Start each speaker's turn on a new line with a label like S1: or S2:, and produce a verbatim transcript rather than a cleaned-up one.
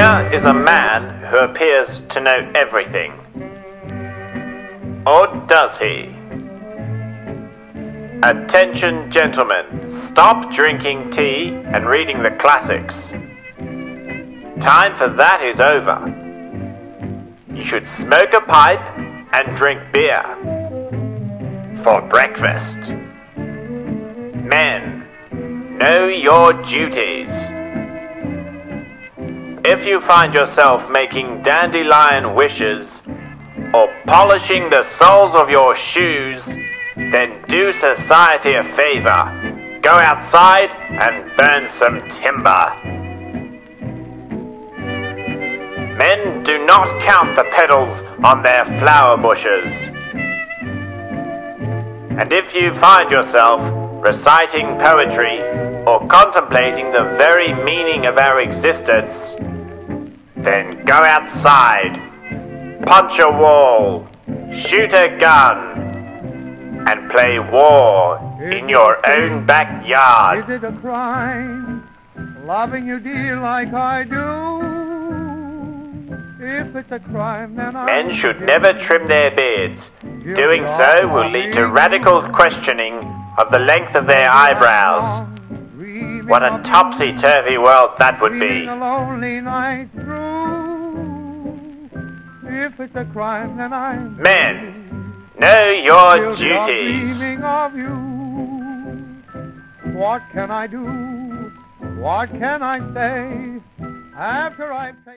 S1: Here is a man who appears to know everything. Or does he? Attention, gentlemen, stop drinking tea and reading the classics. Time for that is over. You should smoke a pipe and drink beer for breakfast. Men, know your duties. If you find yourself making dandelion wishes or polishing the soles of your shoes, then do society a favor. Go outside and burn some timber. Men do not count the petals on their flower bushes. And if you find yourself reciting poetry or contemplating the very meaning of our existence, then go outside, punch a wall, shoot a gun, and play war in your own backyard.
S2: Is it a crime, loving you dear like I do? If it's a crime, then I...
S1: Men should never trim their beards. Doing so will lead to radical questioning of the length of their eyebrows. What a topsy-turvy world that would be.
S2: A lonely night through. If it's a crime, then I'm...
S1: Men, know your duties.
S2: Dreaming of you. What can I do? What can I say after I've taken...